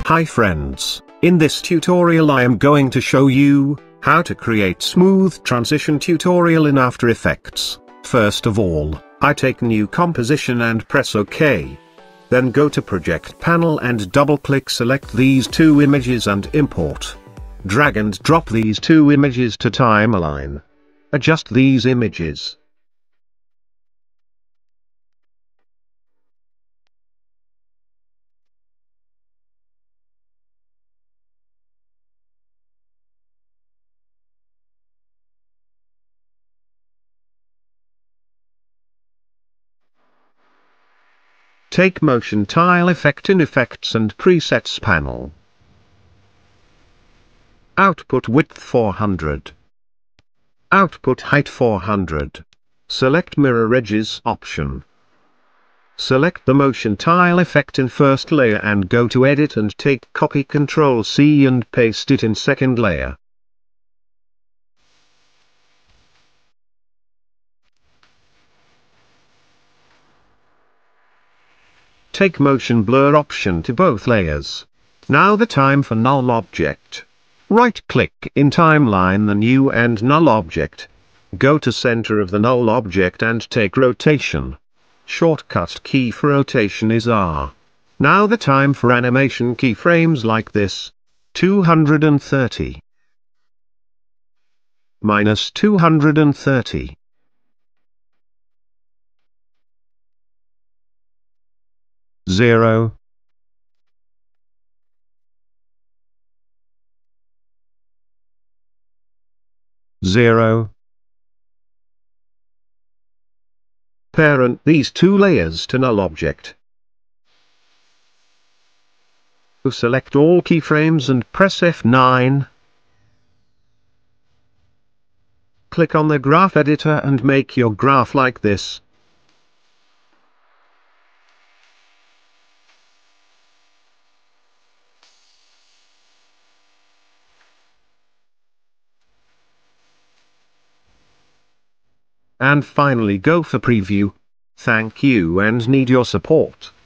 Hi friends, in this tutorial I am going to show you how to create smooth transition tutorial in After Effects. First of all, I take new composition and press OK. Then go to project panel and double click, select these two images and import. Drag and drop these two images to timeline. Adjust these images. Take motion tile effect in Effects and Presets panel. Output width 400. Output height 400. Select mirror edges option. Select the motion tile effect in first layer and go to edit and take copy Ctrl+C and paste it in second layer. Take motion blur option to both layers. Now the time for null object. Right-click in timeline the new and null object. Go to center of the null object and take rotation. Shortcut key for rotation is R. Now the time for animation keyframes like this. 230. Minus 230. 0. 0. Parent these two layers to null object. Select all keyframes and press F9. Click on the graph editor and make your graph like this. And finally go for preview. Thank you and need your support.